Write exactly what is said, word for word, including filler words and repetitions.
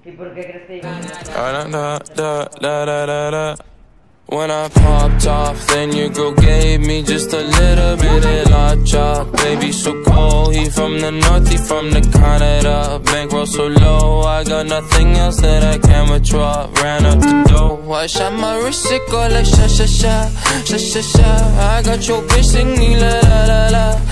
¿Y por qué crees que Da, da, da, da, da, da, da. When I popped off, then your girl gave me just a little bit of la chop. Baby so cold, he from the north, he from the Canada. Bankroll so low, I got nothing else that I can withdraw. Ran up the dough, I shot my wrist, it go like sha sha sha, sha sha sha. I got your bitch singing la la la la.